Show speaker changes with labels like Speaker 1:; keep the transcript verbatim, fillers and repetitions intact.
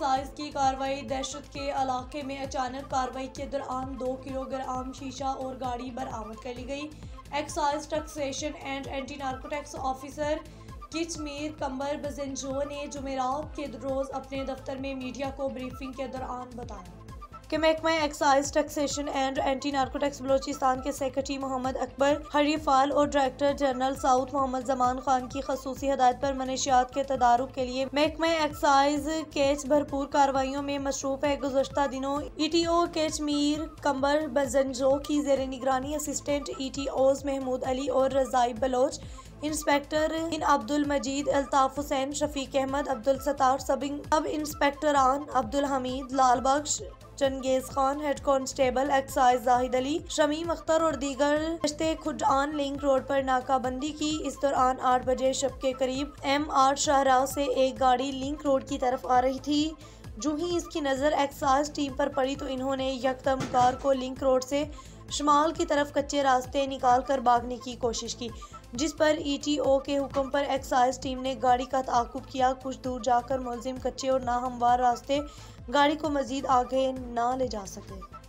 Speaker 1: Excise की कार्रवाई। दहशत के इलाके में अचानक कार्रवाई के दौरान दो किलोग्राम शीशा और गाड़ी बरामद कर ली गई। Excise taxation and anti narcotics officer किचमीर कंबर बजंजो ने जुमेरात के रोज अपने दफ्तर में मीडिया को ब्रीफिंग के दौरान बताया कि महकमा excise taxation and anti narcotics Balochistan के सेक्रेटरी मोहम्मद अकबर हरीफाल और director general south Mohammad Zaman Khan की खसूसी हदायत पर मनशियात के तदारुक के लिए महकमा एक्साइज केच भरपूर कार्रवाइयों में मसरूफ है। गुज़श्ता दिनों ई टी ओ केचमीर कंबर बजंजो की जेर निगरानी असिस्टेंट ई टी ओज महमूद अली और रजाई बलोच, इंस्पेक्टर इन अब्दुल मजीद, अल्ताफ हुसैन, शफीक अहमद, अब्दुल सत्तार, सब इंस्पेक्टरान Abdul Hameed, Lal Bakhsh, Changez Khan, head constable excise Zahid Ali, Shamim Akhtar और दीगर गश्ते खुदान लिंक रोड पर नाकाबंदी की। इस दौरान आठ बजे शब के करीब एम आर शाहराह से एक गाड़ी लिंक रोड की तरफ आ रही थी। जो ही इसकी नज़र एक्साइज टीम पर पड़ी तो इन्होंने यकदम कार को लिंक रोड से शुमाल की तरफ कच्चे रास्ते निकाल कर भागने की कोशिश की, जिस पर ई टी ओ के हुक्म पर एक्साइज टीम ने गाड़ी का ताकुब किया। कुछ दूर जाकर मुलजिम कच्चे और नाहमवार रास्ते गाड़ी को मजीद आगे ना ले जा सके।